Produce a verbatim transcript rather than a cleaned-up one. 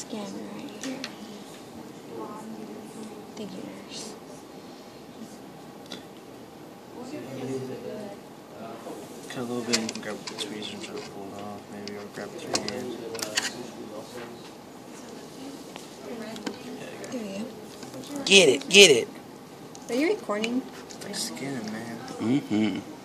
skin right here. Thank you, nurse. Cut a little bit, you can grab the tweezers and try to pull it off, maybe, or grab it with your hand. Yeah, There you go. Get it, get it. Are you recording? it's like skinning, man. Mm-hmm.